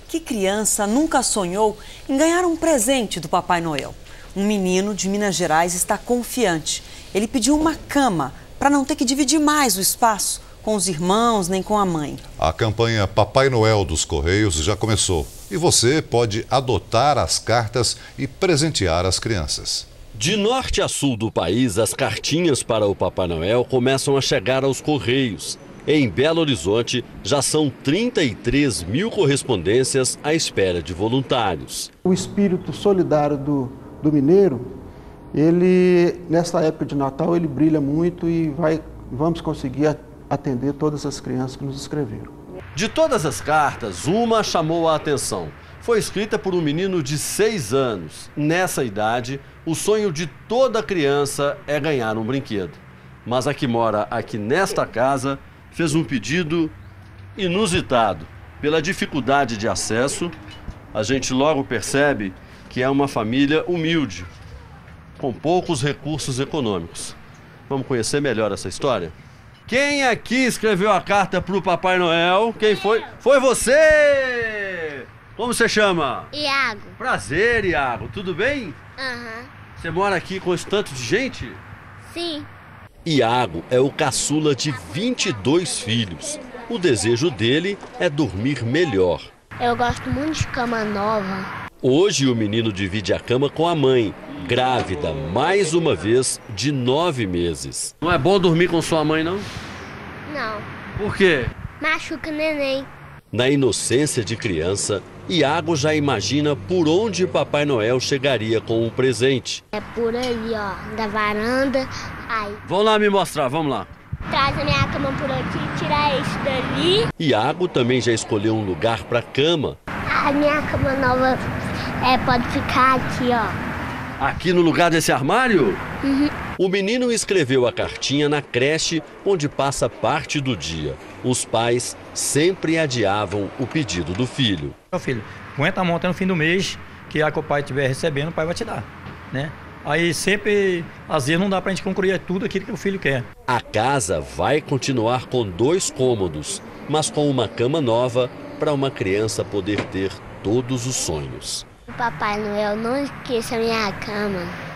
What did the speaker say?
Que criança nunca sonhou em ganhar um presente do Papai Noel? Um menino de Minas Gerais está confiante. Ele pediu uma cama para não ter que dividir mais o espaço com os irmãos nem com a mãe. A campanha Papai Noel dos Correios já começou e você pode adotar as cartas e presentear as crianças. De norte a sul do país, as cartinhas para o Papai Noel começam a chegar aos Correios. Em Belo Horizonte, já são 33 mil correspondências à espera de voluntários. O espírito solidário do mineiro, ele, nesta época de Natal, ele brilha muito e vamos conseguir atender todas as crianças que nos escreveram. De todas as cartas, uma chamou a atenção. Foi escrita por um menino de 6 anos. Nessa idade, o sonho de toda criança é ganhar um brinquedo. Mas a que mora aqui nesta casa fez um pedido inusitado. Pela dificuldade de acesso, a gente logo percebe que é uma família humilde, com poucos recursos econômicos. Vamos conhecer melhor essa história? Quem aqui escreveu a carta para o Papai Noel? Quem foi? Foi você! Como você chama? Iago. Prazer, Iago. Tudo bem? Aham. Você mora aqui com esse tanto de gente? Sim. Iago é o caçula de 22 filhos. O desejo dele é dormir melhor. Eu gosto muito de cama nova. Hoje o menino divide a cama com a mãe, grávida mais uma vez de 9 meses. Não é bom dormir com sua mãe, não? Não. Por quê? Machuca neném. Na inocência de criança, Iago já imagina por onde Papai Noel chegaria com um presente. É por ali, ó, da varanda. Aí, Vão lá me mostrar, vamos lá. traz a minha cama por aqui, tirar esse dali. Iago também já escolheu um lugar para a cama. A minha cama nova pode ficar aqui, ó. Aqui no lugar desse armário? Uhum. O menino escreveu a cartinha na creche onde passa parte do dia. Os pais sempre adiavam o pedido do filho. Meu filho, aguenta a mão até no fim do mês, que a que o pai estiver recebendo, o pai vai te dar, né? Aí sempre, às vezes não dá pra gente concluir tudo aquilo que o filho quer. A casa vai continuar com 2 cômodos, mas com uma cama nova para uma criança poder ter todos os sonhos. Papai Noel, não esqueça a minha cama.